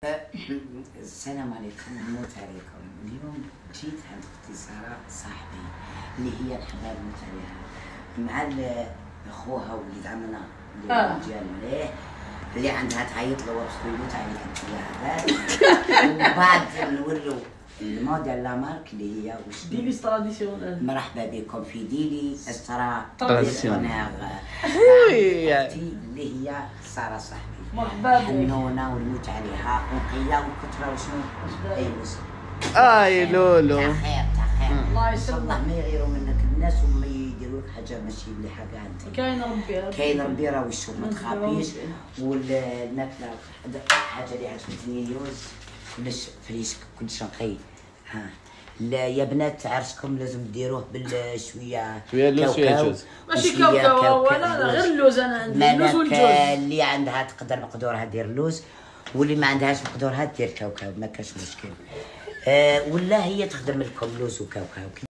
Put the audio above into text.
السلام عليكم ونموت عليكم. اليوم جيت عند اختي ساره صاحبي اللي هي الحباب نموت عليها مع اخوها وليد عمنا اللي ديال مليح اللي عندها تعيط له باش يموت عليك انت يا هذا. ومن بعد نوريو الموديل لا مارك اللي هي واش ديليس تراديسيونيل. مرحبا بكم في ديلي تراديسيونيل اللي هي ساره صاحبي. مرحبا بك. حنونه ونموت عليها ونقيه والكثره وشنو اي لولو تاع خير تاع خير. الله ان شاء الله ما يغيروا منك الناس وما يديروا لك حاجه ماشي مليحه كاع انت. كاين ربي راه يشوف ما تخافيش. والماكله حاجه اللي عجبتني يوز كلش فريسك كلش نقي. ها لا يا بنات عرسكم لازم ديروه بالشويه كاوكاو ماشي كاوكاو ولا غير اللوز. انا عندي اللوز والجوز. اللي عندها تقدر مقدورها دير لوز واللي ما عندهاش مقدورها دير كاوكاو ما كاش مشكل. ولا هي تخدم لكم لوز وكاوكاو.